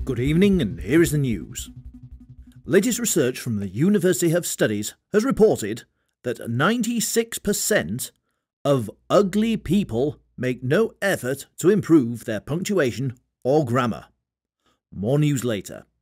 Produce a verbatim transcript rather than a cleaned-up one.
Good evening, and here is the news. Latest research from the University of Studies has reported that ninety-six percent of ugly people make no effort to improve their punctuation or grammar. More news later.